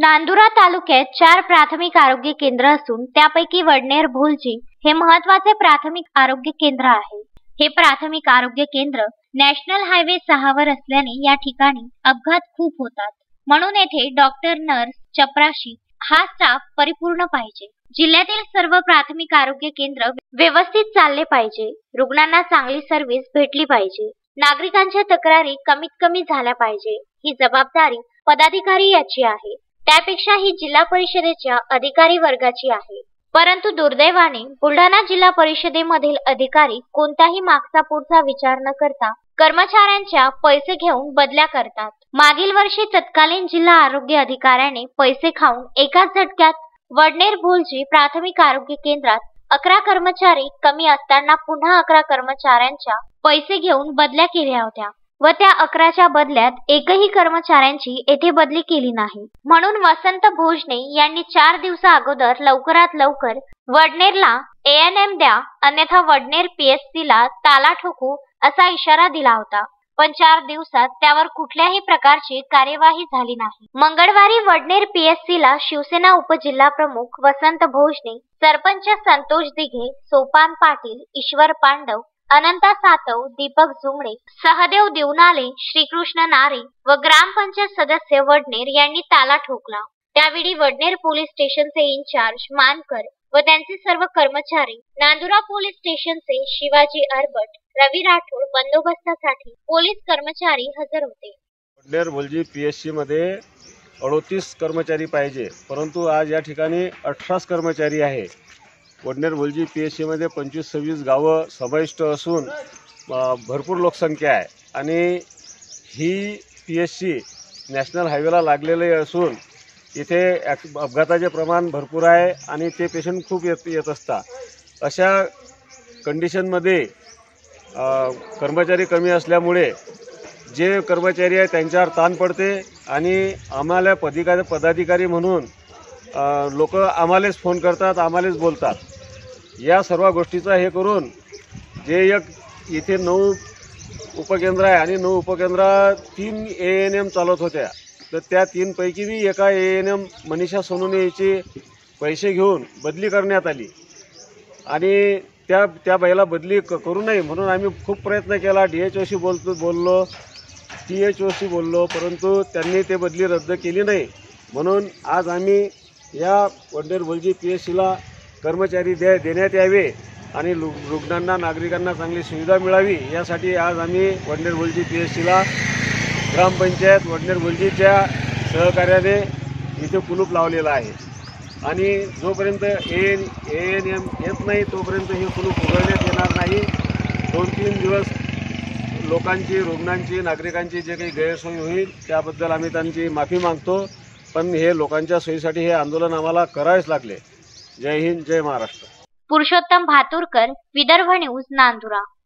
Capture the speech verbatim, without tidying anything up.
नांदुरा तालुक्यात चार प्राथमिक आरोग्य केंद्र असून त्यापैकी वडनेर भोलजी हे महत्त्वाचे प्राथमिक आरोग्य केंद्र आहे। हे प्राथमिक आरोग्य केंद्र नॅशनल हायवे सहा वर असल्याने या ठिकाणी अपघात खूप होतात, म्हणून येथे डॉक्टर, नर्स, चपराशी हा स्टाफ परिपूर्ण पाहिजे। जिल्ह्यातील सर्व प्राथमिक आरोग्य केंद्र व्यवस्थित चालले पाहिजे, रुग्णांना चांगली सर्व्हिस भेटली पाहिजे, नागरिकांच्या तक्रारी कमीत कमी झाल्या पाहिजे। ही जबाबदारी पदाधिकारी याची आहे, त्यापेक्षा ही जिल्हा परिषदेच्या अधिकारी वर्गाची आहे। परंतु दुर्दैवाने बुलढाणा जिल्हा परिषदेमधील अधिकारी कोणताही मागचा पुढचा विचार न करता कर्मचाऱ्यांच्या पैसे घेऊन बदल्या करतात। मागील वर्षी तत्कालीन जिल्हा आरोग्य अधिकाऱ्याने पैसे खाऊन एकाच झटक्यात वडनेर भोलजी प्राथमिक आरोग्य केंद्रात अकरा कर्मचारी कमी असताना पुन्हा अकरा कर्मचाऱ्यांच्या पैसे घेऊन बदल्या केल्या होत्या व त्या अकराच्या बदल्यात एकही कर्मचाऱ्यांची येथे बदली केली नाही। म्हणून वसंत भोजने यांनी चार दिवसा अगोदर लवकरात लवकर वडनेरला ए एन एम द्या, अन्यथा वडनेर पी एस सी ला ताला ठोकू असा इशारा दिला होता, पण चार दिवसात त्यावर कुठल्याही प्रकारची कार्यवाही झाली नाही। मंगळवारी वडनेर पी एस सी ला शिवसेना उपजिल्हा प्रमुख वसंत भोजने, सरपंच संतोष दिघे, सोपान पाटील, ईश्वर पांडव, अनंता सातव, दीपक झुमडे, सहदेव दिवनाले, श्रीकृष्ण नारे व ग्रामपंचायत सदस्य वडनेर यांनी ताला ठोकला। त्यावेळी वडनेर पोलीस स्टेशनचे इंचार्ज मानकर व त्यांचे सर्व कर्मचारी, नांदुरा पोलीस स्टेशनचे शिवाजी अरबट, रवी राठोड बंदोबस्तासाठी पोलीस कर्मचारी हजर होते। Vadner Bholji P S C मध्ये अडतीस कर्मचारी पाहिजे, परंतु आज या ठिकाणी अठराच कर्मचारी आहे। Vadner Bholji P S C मध्ये पंचवीस सव्वीस गावं समाविष्ट असून भरपूर लोकसंख्या आहे आणि ही पी एस सी नॅशनल हायवेला लागलेले असून इथे अपघाताचे प्रमाण भरपूर आहे आणि ते पेशंट खूप येत येत असतात। अशा कंडिशनमध्ये कर्मचारी कमी असल्यामुळे जे कर्मचारी आहे त्यांच्यावर ताण पडते आणि आम्हाला पदाधिकारी पदाधिकारी म्हणून लोक आम्हालाच फोन करतात, आम्हालाच बोलतात। या सर्व गोष्टीचा हे करून जे एक इथे नऊ उपकेंद्र आहे आणि नऊ उपकेंद्रात तीन ए एन एम चालत होत्या, तर त्या तीनपैकी बी एका A N M Manisha Sonone याची पैसे घेऊन बदली करण्यात आली आणि त्या त्या बाईला बदली करू नये म्हणून आम्ही खूप प्रयत्न केला। डी एच ओशी बोलतो बोललो टी एच ओशी बोललो, परंतु त्यांनी ते बदली रद्द केली नाही। म्हणून आज आम्ही या वडनेर भोलजी पी एस सीला कर्मचारी दे देण्यात यावे आणि रुग्णांना, नागरिकांना चांगली सुविधा मिळावी यासाठी आज आम्ही वडनेर भोलजी पी एस सीला ग्रामपंचायत वडनेर भोलजीच्या सहकार्याने इथे कुलूप लावलेला आहे आणि जोपर्यंत ए एन एम येत नाही तोपर्यंत हे कुलूप उघडण्यात येणार नाही। दोन तीन दिवस लोकांची, रुग्णांची, नागरिकांची जे काही गैरसोय होईल त्याबद्दल आम्ही त्यांची माफी मागतो, पण हे लोकांच्या सोयीसाठी हे आंदोलन आम्हाला करावेच लागले। जय हिंद, जय महाराष्ट्र। पुरुषोत्तम भातुरकर, विदर्भ न्यूज, नांदुरा।